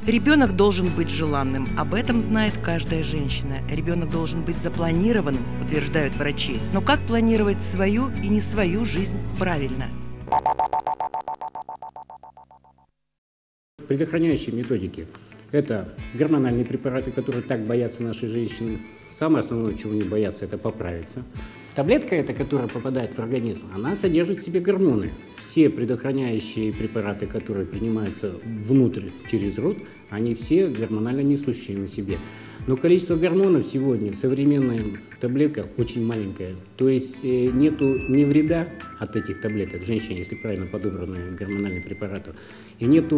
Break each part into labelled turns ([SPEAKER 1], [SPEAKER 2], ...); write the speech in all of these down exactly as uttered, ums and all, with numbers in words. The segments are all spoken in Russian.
[SPEAKER 1] Ребенок должен быть желанным. Об этом знает каждая женщина. Ребенок должен быть запланированным, утверждают врачи. Но как планировать свою и не свою жизнь правильно?
[SPEAKER 2] Предохраняющие методики – это гормональные препараты, которые так боятся наши женщины. Самое основное, чего не боятся, это поправиться. Таблетка эта, которая попадает в организм, она содержит в себе гормоны. Все предохраняющие препараты, которые принимаются внутрь через рот, они все гормонально несущие на себе. Но количество гормонов сегодня в современных таблетках очень маленькое. То есть нету ни вреда от этих таблеток женщине, если правильно подобраны гормональные препараты, и нету,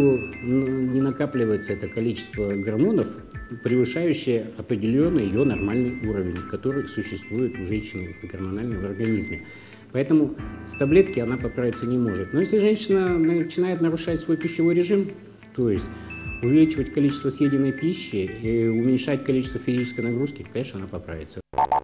[SPEAKER 2] не накапливается это количество гормонов, превышающее определенный ее нормальный уровень, который существует у женщины гормонального организма. Поэтому с таблетки она поправиться не может. Но если женщина начинает нарушать свой пищевой режим, то есть увеличивать количество съеденной пищи и уменьшать количество физической нагрузки, конечно, она поправится.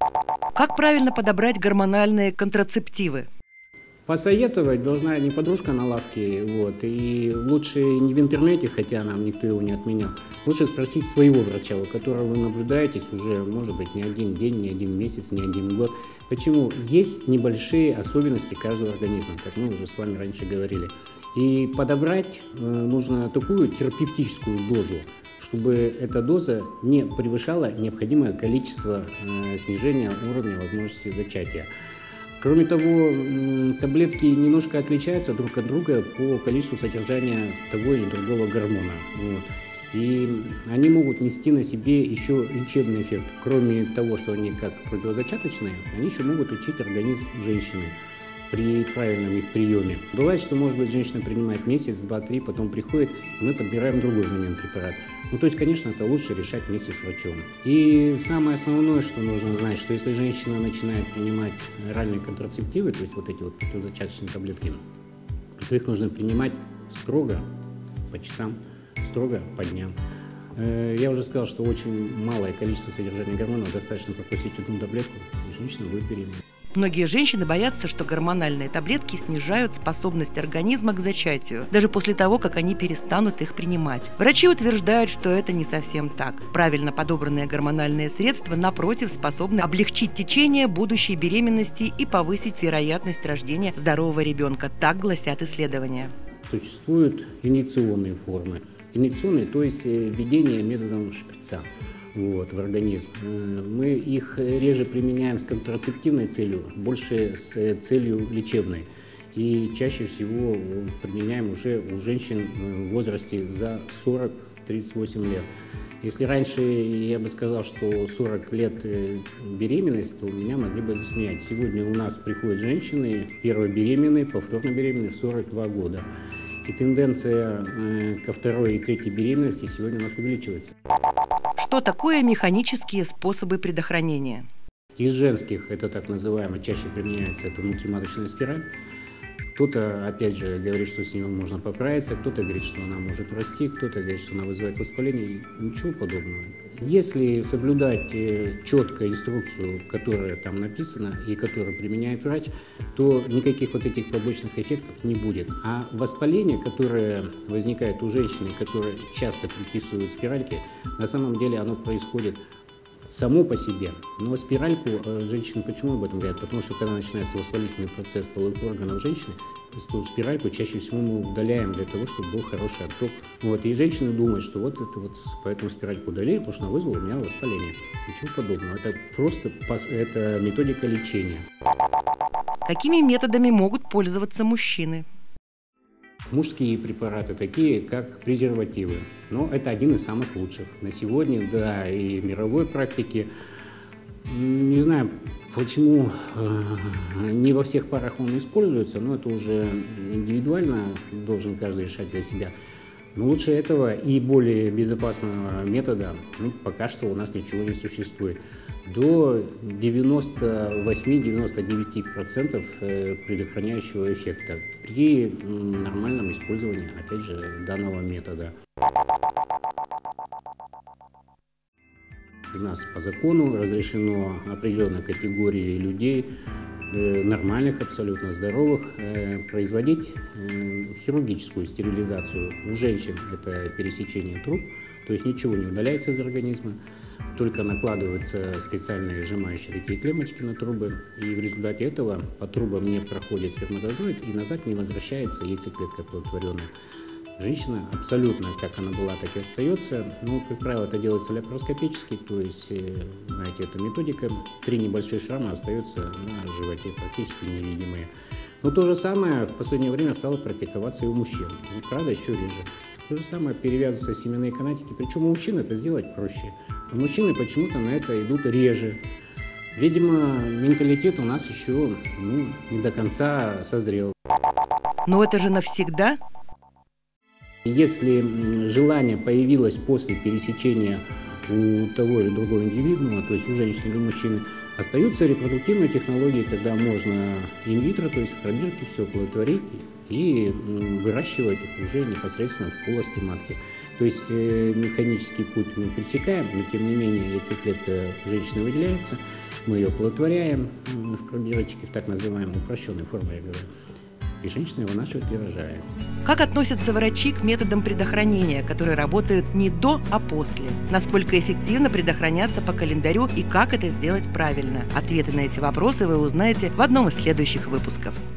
[SPEAKER 1] Как правильно подобрать гормональные контрацептивы?
[SPEAKER 2] Посоветовать должна не подружка на лавке, вот, и лучше не в интернете, хотя нам никто его не отменял, лучше спросить своего врача, у которого вы наблюдаетесь уже, может быть, не один день, не один месяц, не один год. Почему? Есть небольшие особенности каждого организма, как мы уже с вами раньше говорили. И подобрать э, нужно такую терапевтическую дозу, чтобы эта доза не превышала необходимое количество э, снижения уровня возможности зачатия. Кроме того, таблетки немножко отличаются друг от друга по количеству содержания того или другого гормона. Вот. И они могут нести на себе еще лечебный эффект. Кроме того, что они как противозачаточные, они еще могут лечить организм женщины при правильном их приеме. Бывает, что, может быть, женщина принимает месяц, два, три, потом приходит, и мы подбираем другой момент препарат. Ну, то есть, конечно, это лучше решать вместе с врачом. И самое основное, что нужно знать, что если женщина начинает принимать оральные контрацептивы, то есть вот эти вот противозачаточные таблетки, то их нужно принимать строго по часам, строго по дням. Я уже сказал, что очень малое количество содержания гормонов, достаточно попросить одну таблетку, и женщина будет беременна.
[SPEAKER 1] Многие женщины боятся, что гормональные таблетки снижают способность организма к зачатию, даже после того, как они перестанут их принимать. Врачи утверждают, что это не совсем так. Правильно подобранные гормональные средства, напротив, способны облегчить течение будущей беременности и повысить вероятность рождения здорового ребенка. Так гласят исследования.
[SPEAKER 2] Существуют инъекционные формы. Инъекционные, то есть введение методом шприца. Вот, в организм. Мы их реже применяем с контрацептивной целью, больше с целью лечебной. И чаще всего применяем уже у женщин в возрасте за сорок — тридцать восемь лет. Если раньше я бы сказал, что сорок лет беременность, то меня могли бы засмеять. Сегодня у нас приходят женщины, первой беременные, повторно беременные в сорок два года. И тенденция ко второй и третьей беременности сегодня у нас увеличивается.
[SPEAKER 1] Что такое механические способы предохранения?
[SPEAKER 2] Из женских, это так называемое, чаще применяется это внутриматочная спираль. Кто-то, опять же, говорит, что с ней можно поправиться, кто-то говорит, что она может расти, кто-то говорит, что она вызывает воспаление. Ничего подобного. Если соблюдать четко инструкцию, которая там написана и которую применяет врач, то никаких вот этих побочных эффектов не будет. А воспаление, которое возникает у женщины, которая часто приписывают спиральки, на самом деле оно происходит само по себе. Но спиральку женщины почему об этом говорят? Потому что когда начинается воспалительный процесс половых органов женщины, то спиральку чаще всего мы удаляем для того, чтобы был хороший отток. Вот. И женщины думают, что вот это вот поэтому спиральку удалили, потому что она вызвала у меня воспаление. Ничего подобного. Это просто это методика лечения.
[SPEAKER 1] Какими методами могут пользоваться мужчины?
[SPEAKER 2] Мужские препараты, такие как презервативы, но это один из самых лучших. На сегодня, да, и в мировой практике, не знаю, почему э, не во всех парах он используется, но это уже индивидуально должен каждый решать для себя. Но лучше этого и более безопасного метода ну, пока что у нас ничего не существует. До девяноста восьми — девяноста девяти процентов предохраняющего эффекта при нормальном использовании, опять же, данного метода. У нас по закону разрешено определенной категории людей э, нормальных, абсолютно здоровых, э, производить э, хирургическую стерилизацию. У женщин это пересечение труб, то есть ничего не удаляется из организма, только накладываются специальные сжимающие такие клеммочки на трубы, и в результате этого по трубам не проходит сперматозоид и назад не возвращается яйцеклетка оплодотворенная. Женщина абсолютно, как она была, так и остается. Ну, как правило, это делается лапароскопически, то есть, знаете, это методика. Три небольших шрама остаются на животе, практически невидимые. Но то же самое в последнее время стало практиковаться и у мужчин. Правда, еще реже. То же самое перевязываются семенные канатики. Причем у мужчин это сделать проще. А мужчины почему-то на это идут реже. Видимо, менталитет у нас еще ну, не до конца созрел.
[SPEAKER 1] Но это же навсегда.
[SPEAKER 2] Если желание появилось после пересечения у того или другого индивидуума, то есть у женщины или мужчины, остаются репродуктивные технологии, когда можно инвитро, то есть в пробирке все оплодотворить и выращивать уже непосредственно в полости матки. То есть э, механический путь мы пресекаем, но тем не менее яйцеклетка у женщины выделяется, мы ее оплодотворяем в пробирочке, в так называемой упрощенной форме, я говорю. И женщина его вынашивает и рожает.
[SPEAKER 1] Как относятся врачи к методам предохранения, которые работают не до, а после? Насколько эффективно предохраняться по календарю и как это сделать правильно? Ответы на эти вопросы вы узнаете в одном из следующих выпусков.